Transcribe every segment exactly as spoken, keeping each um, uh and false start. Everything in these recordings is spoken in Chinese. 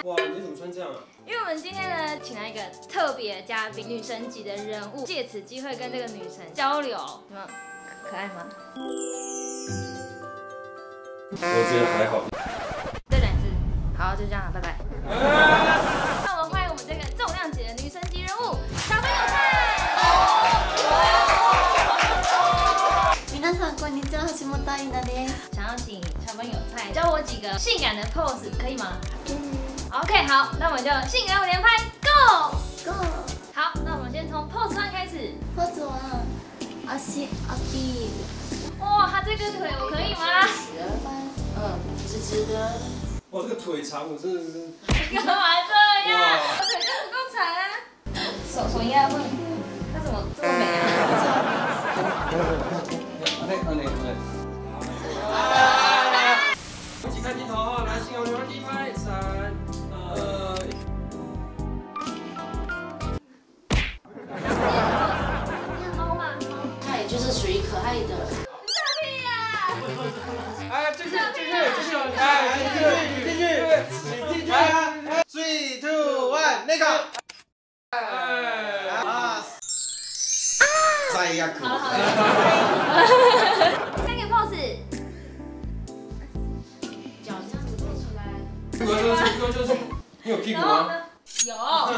哇，你怎么穿这样啊？ 因为我们今天呢，请来一个特别的嘉宾，女神级的人物，借此机会跟这个女神交流，有没有可爱吗？ 我觉得还好。 这两只，好，就这样了，拜拜。啊、那我们欢迎我们这个重量级的女神级人物，小朋友菜。 皆さんこんにちは、橋本愛菜です。 想要请小朋友菜教我几个性感的 pose， 可以吗？嗯。OK， 好，那我们就性感五连拍 ，Go Go。 好，那我们先从 pose 1开始。 ポーズは足アピール。 哇，他这个腿我可以吗？ 嗯，直直的。 哇，这个腿长，我真的是。 干嘛这样？我腿就不够长啊。手手应该会，他怎么这么美啊？ 对，对，对。一起看镜头哈，来，幸好你们第一拍，三、二、一。 猫吗？ 它也就是属于可爱的。 傻屁呀！ 哎，进去，进去，进去，哎，进去，进去，进去，哎 ，three two one， 那个，哎，啊，再一个可。 三个 pose， 脚这样子做出来。 这个就是这个就是，你有屁股吗？ 有。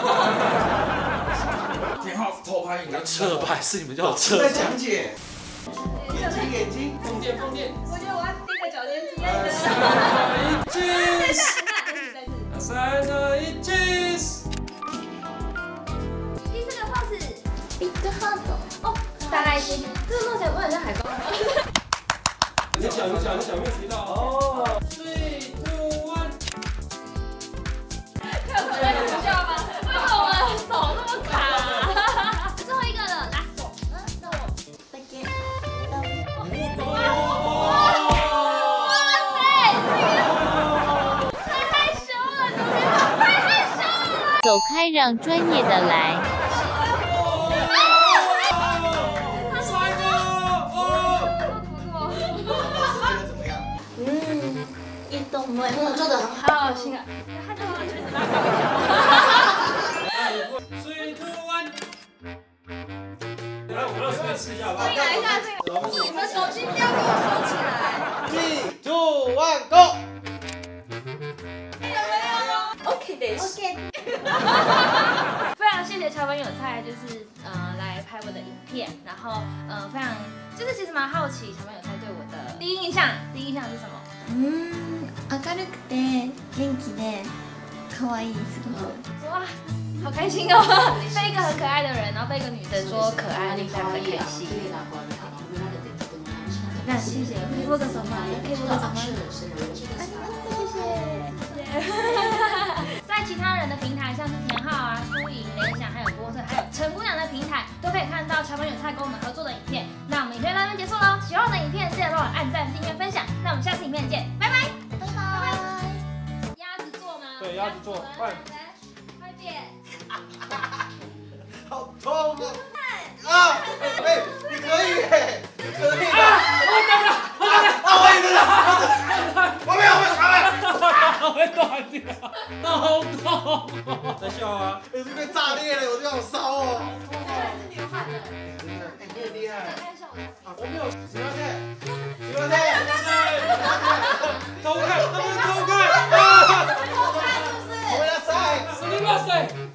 田浩偷拍，你要侧拍是你们叫侧。在讲解。眼睛，眼睛， 放电，放电。 我觉得我要踮个脚尖之类的。 三二一 ，cheese。 第四个 pose， ビッグハート。 哦，大概一点点。这个弄起来不会很像海报吗？ 你讲，你讲，你讲，没有提到哦。three two one。 跳出来有效吗？为什么我的手那么卡？最后一个了，拉手。嗯，那我。 だけ。 走开，让专业的来。 嗯，いいと思います。做的很好。 好好心啊！他就把裙子拉高一点。 three two one。来，我们让随便试一下好不好？ 来一下这个，你们手机不要给我收起来。 three two one go。 OK です。OK。 非常谢谢桥本有菜，就是呃来拍我的影片，然后呃非常就是其实蛮好奇桥本有菜对我的第一印象，第一印象是什么？ うん、明るくて元気で可愛いすごく。 哇，好开心哦！被一个很可爱的人，然后被一个女生说可爱，令他很开心。那谢谢，可以握个手吗？可以握个手吗？谢谢，谢谢。在其他人的平台，像是田浩啊、苏莹、联想，还有波特，还有陈姑娘的平台，都可以看到桥本有菜跟我们合作的影片。那我们影片到这边结束喽，喜欢我的影片记得帮我按赞、订阅、分享。那我们下次影片见，拜拜。 拜拜。 鸭子做吗？ 对，鸭子做，快， 来，快点。 好痛啊！啊，哎，你可以耶，你可以啊！我等等，我等等，啊，我也等等，我没有，我没有，我会断掉，好痛！ 在笑啊！ 我这边炸裂了，我这好烧哦！ 是女汉的。 真的，哎，你很厉害。 看一下我的。 啊，我没有，喜欢这，喜欢这，偷看，他们偷看啊！ 好看是不是？ 我们要晒， 你不要塞。